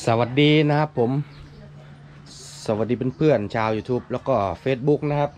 สวัสดีนะครับผมสวัสดีเพื่อนๆชาว YouTube แล้วก็ Facebook นะครับ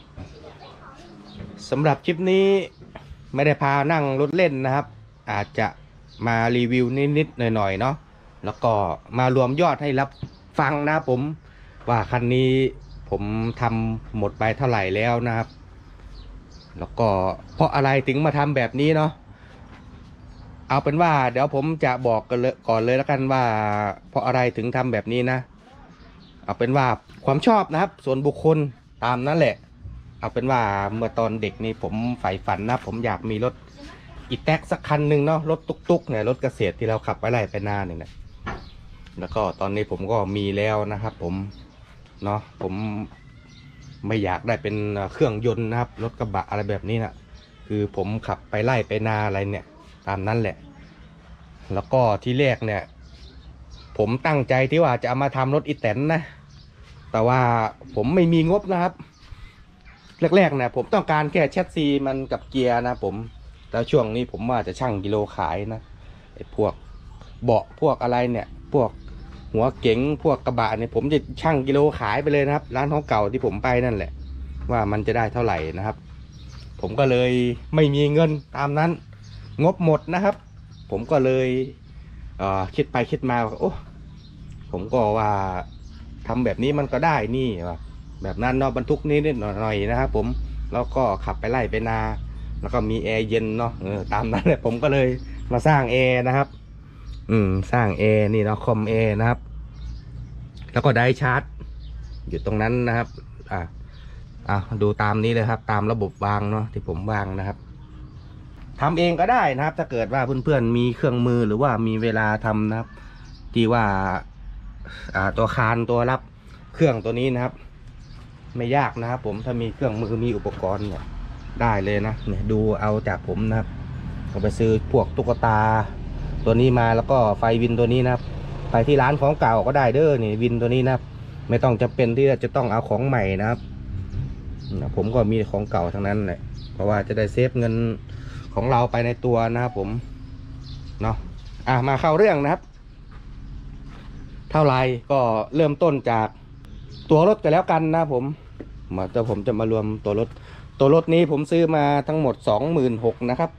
สำหรับคลิปนี้ไม่ได้พานั่งรถเล่นนะครับอาจจะมารีวิวนิดๆหน่อยๆเนาะแล้วก็มารวมยอดให้รับฟังนะครับผมว่าคันนี้ผมทำหมดไปเท่าไหร่แล้วนะครับแล้วก็เพราะอะไรถึงมาทำแบบนี้เนาะเอาเป็นว่าเดี๋ยวผมจะบอกกันเลยก่อนเลยแล้วกันว่าเพราะอะไรถึงทำแบบนี้นะเอาเป็นว่าความชอบนะครับส่วนบุคคลตามนั้นแหละเอาเป็นว่าเมื่อตอนเด็กนี่ผมใฝ่ฝันนะผมอยากมีรถอีแท็กสักคันหนึ่งเนาะรถตุ๊กๆเนี่ยรถเกษตรที่เราขับไปไล่ไปนาหนึ่งเนี่ยแล้วก็ตอนนี้ผมก็มีแล้วนะครับผมเนาะผมไม่อยากได้เป็นเครื่องยนต์นะครับรถกระบะอะไรแบบนี้นะคือผมขับไปไล่ไปนาอะไรเนี่ยตามนั้นแหละแล้วก็ที่แรกเนี่ยผมตั้งใจที่ว่าจะเอามาทำรถอีแตนนะแต่ว่าผมไม่มีงบนะครับแรกๆเนี่ยผมต้องการแค่แชสซีมันกับเกียร์นะผมแล้วช่วงนี้ผมว่าจะชั่งกิโลขายนะไอ้พวกเบาะพวกอะไรเนี่ยพวกหัวเก๋งพวกกระบะเนี่ยผมจะชั่งกิโลขายไปเลยนะครับร้านของเก่าที่ผมไปนั่นแหละว่ามันจะได้เท่าไหร่นะครับผมก็เลยไม่มีเงินตามนั้นงบหมดนะครับผมก็เลยคิดไปคิดมาโอ้ผมก็ว่าทำแบบนี้มันก็ได้นี่ว่าแบบนั้นเนาะบรรทุกนิดๆหน่อยๆนะครับผมแล้วก็ขับไปไล่ไปนาแล้วก็มีแอร์เย็นเนาะตามนั้นเลยผมก็เลยมาสร้างแอร์นะครับสร้างแอร์นี่เนาะคอมแอร์นะครับแล้วก็ไดชาร์จอยู่ตรงนั้นนะครับดูตามนี้เลยครับตามระบบวางเนาะที่ผมวางนะครับทำเองก็ได้นะครับถ้าเกิดว่าเพื่อนๆมีเครื่องมือหรือว่ามีเวลาทำนะครับที่ว่าตัวคานตัวรับเครื่องตัวนี้นะครับไม่ยากนะครับผมถ้ามีเครื่องมือมีอุปกรณ์เนี่ยได้เลยนะเนี่ยดูเอาจากผมนะครับก็ไปซื้อพวกตุ๊กตาตัวนี้มาแล้วก็ไฟวินตัวนี้นะครับไปที่ร้านของเก่าก็ได้เด้อนี่วินตัวนี้นะครับไม่ต้องจำเป็นที่จะต้องเอาของใหม่นะครับผมก็มีของเก่าทั้งนั้นแหละเพราะว่าจะได้เซฟเงินของเราไปในตัวนะครับผมเนาะมาเข้าเรื่องนะครับเท่าไรก็เริ่มต้นจากตัวรถกันแล้วกันนะผมผมจะมารวมตัวรถนี้ผมซื้อมาทั้งหมด 26,000 นะครับ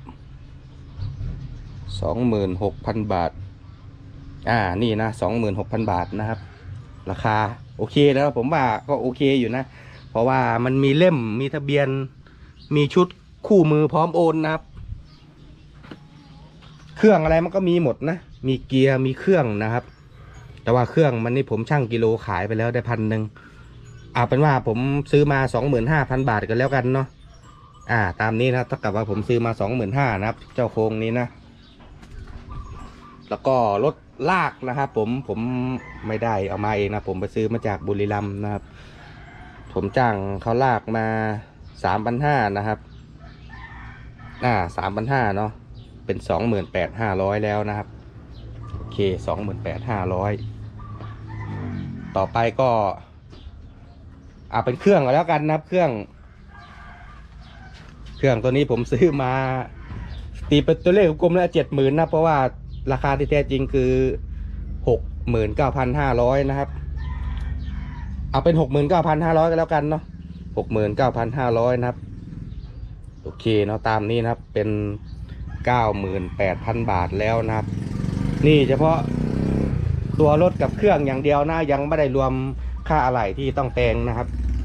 26,000 บาทนี่นะ 26,000 บาทนะครับราคาโอเคแล้วผมว่าก็โอเคอยู่นะเพราะว่ามันมีเล่มมีทะเบียนมีชุดคู่มือพร้อมโอนนะครับเครื่องอะไรมันก็มีหมดนะมีเกียร์มีเครื่องนะครับแต่ว่าเครื่องมันนี่ผมชั่งกิโลขายไปแล้วได้1,000เอาเป็นว่าผมซื้อมา 25,000 บาทกันแล้วกันเนาะตามนี้นะเท่ากับว่าผมซื้อมา 25,000 นะครับเจ้าโครงนี้นะแล้วก็รถลากนะครับผมไม่ได้เอามาเองนะผมไปซื้อมาจากบุรีรัมย์นะครับผมจ้างเขาลากมา 3,500 นะครับ3,500เนาะเป็น 28,500 แล้วนะครับโอเค 28,500ต่อไปก็เป็นเครื่องก็แล้วกันนะครับเครื่องตัวนี้ผมซื้อมาตีเป็นตัวเลขกลมแล้ว70,000นะเพราะว่าราคาที่แท้จริงคือ 69,500 นะครับเอาเป็น 69,500 ก็แล้วกันเนาะ 69,500 นะครับโอเคเนาะตามนี้นะครับเป็น 98,000 บาทแล้วนะครับนี่เฉพาะตัวรถกับเครื่องอย่างเดียวนะยังไม่ได้รวมค่าอะไหล่ที่ต้องแปลงนะครับ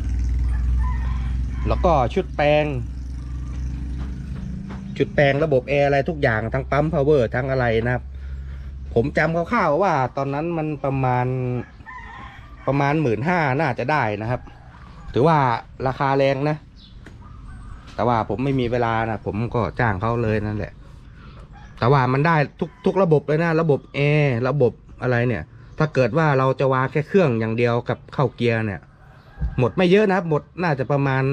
แล้วก็ชุดแปลงระบบแอร์อะไรทุกอย่างทั้งปั๊มพาวเวอร์ทั้งอะไรนะครับผมจำคร่าวๆว่าตอนนั้นมันประมาณ 15,000น่าจะได้นะครับถือว่าราคาแรงนะแต่ว่าผมไม่มีเวลานะผมก็จ้างเขาเลยนั่นแหละแต่ว่ามันได้ทุกระบบเลยนะระบบแอร์ระบบอะไรเนี่ยถ้าเกิดว่าเราจะวางแค่เครื่องอย่างเดียวกับเข้าเกียร์เนี่ยหมดไม่เยอะนะครับหมดน่าจะประมาณ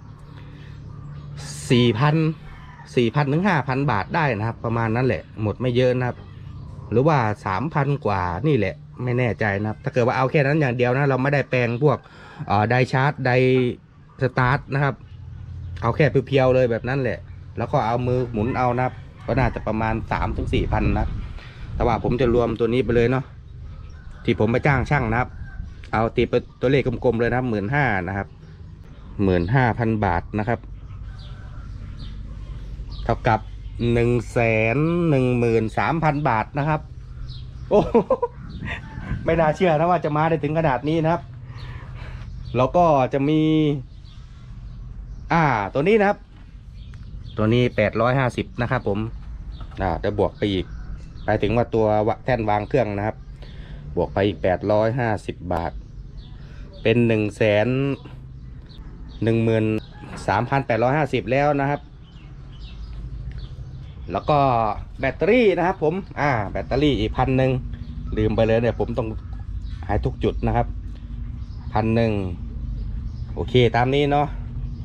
4,000 ถึง 5,000 บาทได้นะครับประมาณนั้นแหละหมดไม่เยอะนะครับหรือว่า 3,000 กว่านี่แหละไม่แน่ใจนะครับถ้าเกิดว่าเอาแค่นั้นอย่างเดียวนะเราไม่ได้แปลงพวกไดชาร์จไดสตาร์ทนะครับเอาแค่เพียวๆเลยแบบนั้นแหละแล้วก็เอามือหมุนเอานะครับก็น่าจะประมาณ 3,000 ถึง 4,000นะแต่ว่าผมจะรวมตัวนี้ไปเลยเนาะที่ผมไปจ้างช่างนะครับเอาตีไปตัวเลขกลมๆเลยนะครับ15,000นะครับ15,000 บาทนะครับเท่ากับ113,000 บาทนะครับโอ้ไม่น่าเชื่อนะว่าจะมาได้ถึงขนาดนี้นะครับแล้วก็จะมีตัวนี้นะครับตัวนี้850นะครับผมจะบวกไปอีกไปถึงว่าตัวแท่นวางเครื่องนะครับบวกไปอีก850 บาทเป็น113,850แล้วนะครับแล้วก็แบตเตอรี่นะครับผมแบตเตอรี่อีก1,000ลืมไปเลยเนี่ยผมต้องหายทุกจุดนะครับ1,000โอเคตามนี้เนาะ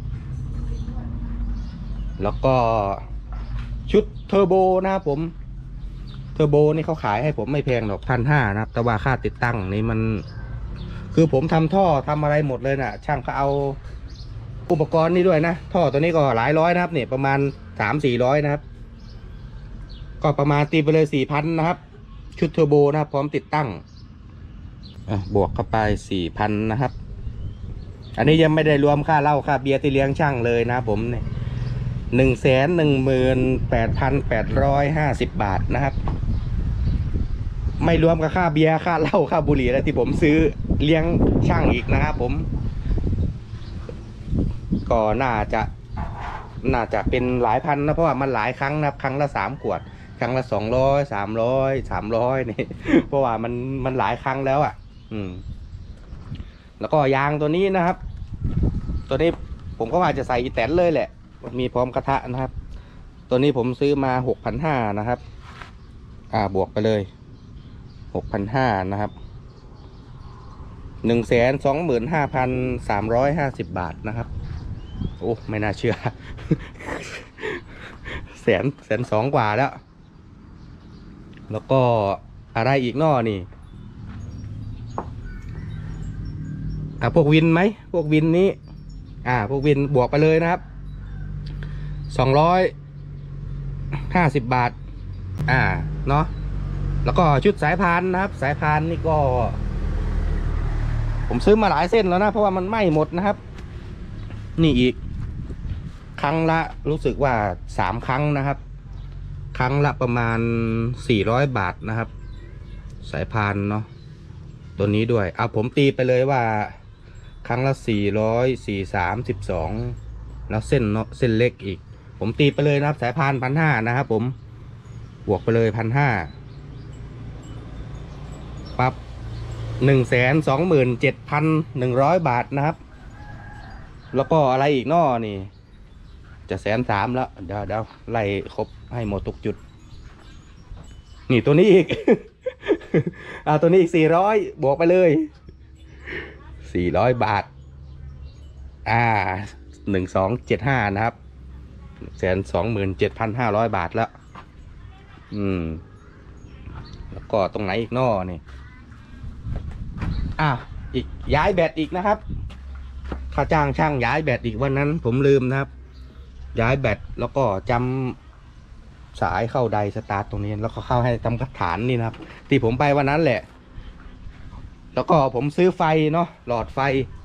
แล้วก็ชุดเทอร์โบนะครับผมเทอร์โบนี่เขาขายให้ผมไม่แพงหรอก1,500นะครับแต่ว่าค่าติดตั้งนี่มันคือผมทำท่อทำอะไรหมดเลยนะช่างเขาเอาอุปกรณ์นี่ด้วยนะท่อตัวนี้ก็หลายร้อยนะครับเนี่ยประมาณ300-400นะครับก็ประมาณตีไปเลย4,000นะครับชุดเทอร์โบนะครับพร้อมติดตั้งบวกเข้าไป4,000นะครับอันนี้ยังไม่ได้รวมค่าเหล้าค่าเบียร์ที่เลี้ยงช่างเลยนะผมเนี่ย118,850 บาทนะครับไม่รวมกับค่าเบียร์ค่าเหล้าค่าบุหรี่อะไรที่ผมซื้อเลี้ยงช่างอีกนะครับผมก็น่าจะเป็นหลายพันนะเพราะว่ามันหลายครั้งนะครั้งละ3 ขวดครั้งละ200 300 300นี่เพราะว่ามันหลายครั้งแล้วแล้วก็ยางตัวนี้นะครับตัวนี้ผมก็ว่าจะใส่อีแตนเลยแหละมีพร้อมกระทะนะครับตัวนี้ผมซื้อมา6,500นะครับบวกไปเลย6,500นะครับ125,350 บาทนะครับโอ้ไม่น่าเชื่อแสนสองกว่าแล้วก็อะไรอีกนอนี่พวกวินไหมพวกวินนี้พวกวินบวกไปเลยนะครับ250 บาทเนาะแล้วก็ชุดสายพานนะครับสายพานนี่ก็ผมซื้อมาหลายเส้นแล้วนะเพราะว่ามันไหม้หมดนะครับนี่อีกครั้งละรู้สึกว่า3 ครั้งนะครับครั้งละประมาณ400 บาทนะครับสายพานเนาะตัวนี้ด้วยผมตีไปเลยว่าครั้งละ400 432แล้วเส้นเนาะเส้นเล็กอีกผมตีไปเลยนะครับสายพาน1,500นะครับผมบวกไปเลย1,500ปั๊บ127,100 บาทนะครับแล้วก็อะไรอีกน้อนี่จะ130,000แล้วเดี๋ยวไล่ครบให้หมดทุกจุดนี่ตัวนี้อีก ตัวนี้อีก400บวกไปเลย400 บาท1275นะครับ127,500 บาทแล้วแล้วก็ตรงไหนอีกน้อนี่อีกย้ายแบตอีกนะครับค่าจ้างช่างย้ายแบตอีกวันนั้นผมลืมนะครับย้ายแบตแล้วก็จำสายเข้าไดสตาร์ทตรงนี้แล้วก็เข้าให้ทำกระถานนี่นะครับที่ผมไปวันนั้นแหละแล้วก็ผมซื้อไฟเนาะหลอดไฟ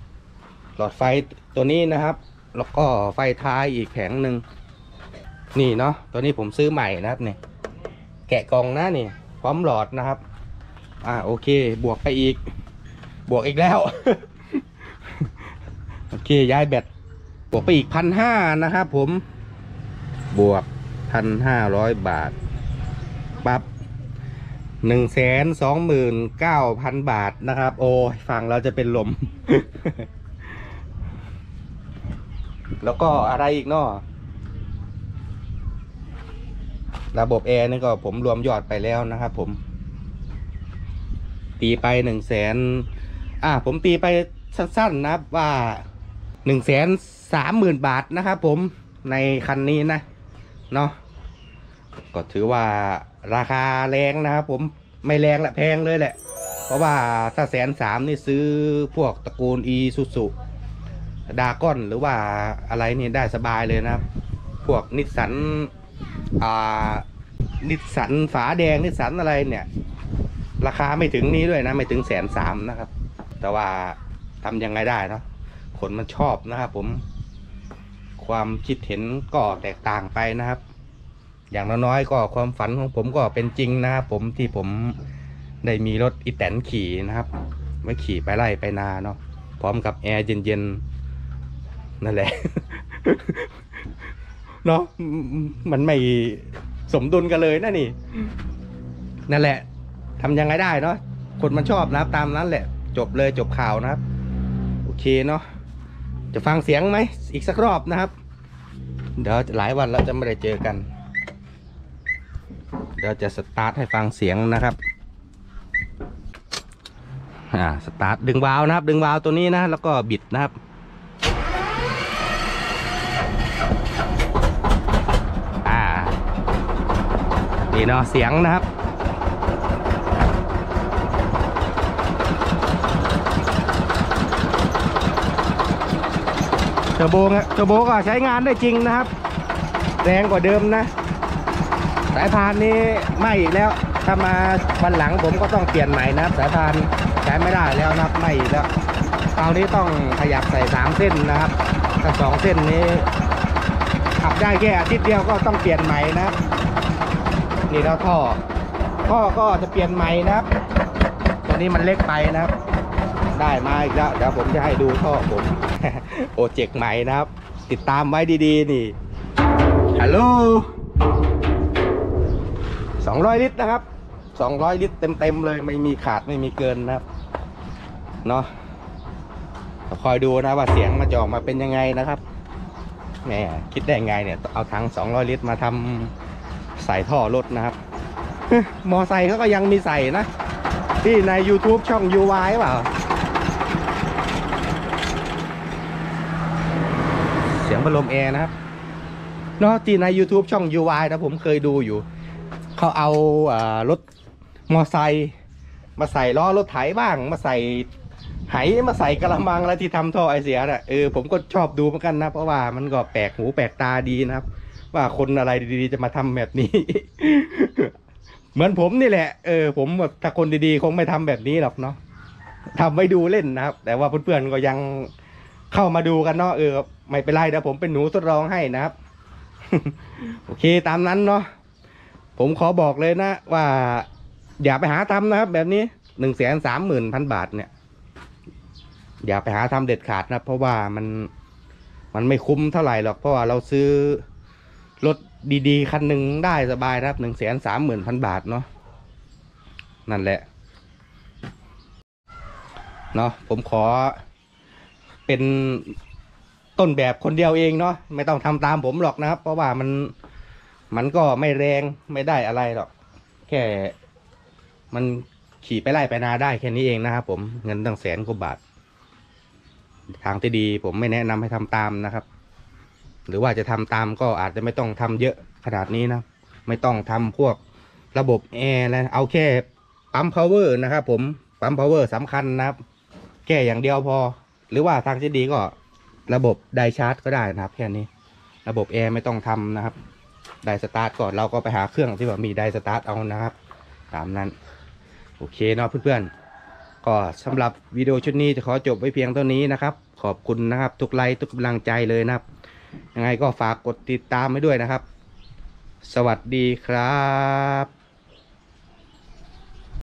ตัวนี้นะครับแล้วก็ไฟท้ายอีกแผงหนึ่งนี่เนาะตัวนี้ผมซื้อใหม่นะครับเนี่ยแกะกล่องนะนี่พร้อมหลอดนะครับโอเคบวกไปอีกบวกอีกแล้ว โอเคย้ายแบตบวกไปอีก1,500นะครับผมบวก1,500 บาทปั๊บ129,000 บาทนะครับโอ้ยฟังเราจะเป็นลม แล้วก็อะไรอีกเนาะระบบแอร์นี่ก็ผมรวมยอดไปแล้วนะครับผมตีไป100,000ผมตีไปสั้นๆนะครับว่า130,000 บาทนะครับผมในคันนี้นะเนาะก็ถือว่าราคาแรงนะครับผมไม่แรงละแพงเลยแหละเพราะว่าถ้า130,000นี่ซื้อพวกตระกูลอีซูซุดาก้อนหรือว่าอะไรนี่ได้สบายเลยนะครับพวกนิสสันฝาแดงนิสสันอะไรเนี่ยราคาไม่ถึงนี้ด้วยนะไม่ถึง130,000นะครับแต่ว่าทำยังไงได้เนาะคนมันชอบนะครับผมความคิดเห็นก็แตกต่างไปนะครับอย่างน้อยๆก็ความฝันของผมก็เป็นจริงนะครับผมที่ผมได้มีรถอีแตนขี่นะครับไว้ขี่ไปไร่ไปนาเนาะพร้อมกับแอร์เย็นๆนั่นแหละ เนาะมันไม่สมดุลกันเลยนะนี่นั่นแหละทำยังไงได้เนาะคนมันชอบนะครับตามนั้นแหละจบเลยจบข่าวนะครับโอเคเนาะจะฟังเสียงไหมอีกสักรอบนะครับเดี๋ยวหลายวันแล้วจะไม่ได้เจอกันเดี๋ยวจะสตาร์ทให้ฟังเสียงนะครับสตาร์ทดึงวาล์วนะครับดึงวาล์วตัวนี้นะแล้วก็บิดนะครับนี่เนาะเสียงนะครับเทอร์โบก็ใช้งานได้จริงนะครับแรงกว่าเดิมนะสายพานนี้ไม่อีกแล้วถ้ามาวันหลังผมก็ต้องเปลี่ยนใหม่นะครับสายพานใช้ไม่ได้แล้วนะครับไม่อีกแล้วคราวนี้ต้องขยับใส่3เส้นนะครับถ้า2เส้นนี้ขับได้แค่อาทิตย์เดียวก็ต้องเปลี่ยนใหม่นะครับนี่แล้วท่อก็จะเปลี่ยนใหม่นะครับตัวนี้มันเล็กไปนะครับได้มาอีกแล้วเดี๋ยวผมจะให้ดูท่อผม โปรเจกต์ใหม่นะครับติดตามไว้ดีๆนี่ฮัลโหล200 ลิตรนะครับ200 ลิตรเต็มเลยไม่มีขาดไม่มีเกินนะครับเนาะคอยดูนะว่าเสียงมันจะออกมาเป็นยังไงนะครับแหมคิดได้ไงเนี่ยเอาถัง200 ลิตรมาทำใส่ท่อรถนะครับ มอไซค์เขาก็ยังมีใส่นะที่ใน YouTube ช่อง UY เปล่าเสียงพัดลมแอร์นะครับเนาะที่ใน YouTube ช่อง UY นะผมเคยดูอยู่เขาเอารถมอไซค์มาใส่ล้อรถไถบ้างมาใส่ไหมาใส่กระมังอะไรที่ทำท่อไอเสียน่ะผมก็ชอบดูเหมือนกันนะเพราะว่ามันก็แปลกหูแปลกตาดีนะครับว่าคนอะไรดีๆจะมาทำแบบนี้ เหมือนผมนี่แหละผมแบบถ้าคนดีๆคงไม่ทำแบบนี้หรอกเนาะทำไว้ดูเล่นนะครับแต่ว่าเพื่อนๆก็ยังเข้ามาดูกันเนาะไม่เป็นไรเดี๋ยวผมเป็นหนูทดลองให้นะครับ โอเคตามนั้นเนาะผมขอบอกเลยนะว่าอย่าไปหาทำนะครับแบบนี้130,000 บาทเนี่ยอย่าไปหาทำเด็ดขาดนะเพราะว่ามันไม่คุ้มเท่าไหร่หรอกเพราะว่าเราซื้อรถดีๆคันหนึ่งได้สบายนะครับ130,000 บาทเนาะนั่นแหละเนาะผมขอเป็นต้นแบบคนเดียวเองเนาะไม่ต้องทำตามผมหรอกนะครับเพราะว่ามันก็ไม่แรงไม่ได้อะไรหรอกแค่มันขี่ไปไล่ไปนาได้แค่นี้เองนะครับผมเงินตั้ง100,000 กว่าบาททางที่ดีผมไม่แนะนำให้ทำตามนะครับหรือว่าจะทำตามก็อาจจะไม่ต้องทำเยอะขนาดนี้นะไม่ต้องทำพวกระบบแอร์นะเอาแค่ปั๊มพาวเวอร์นะครับผมปั๊มพาวเวอร์สำคัญนะครับแค่อย่างเดียวพอหรือว่าทางที่ดีก็ระบบไดชาร์จก็ได้นะครับแค่นี้ระบบแอร์ไม่ต้องทำนะครับไดสตาร์ทก่อนเราก็ไปหาเครื่องที่แบบมีไดสตาร์ทเอานะครับตามนั้นโอเคเนาะเพื่อนๆก็สำหรับวิดีโอชุดนี้จะขอจบไว้เพียงเท่านี้นะครับขอบคุณนะครับทุกไลค์ทุกกำลังใจเลยนะครับยังไงก็ฝากกดติดตามให้ด้วยนะครับสวัสดีครับ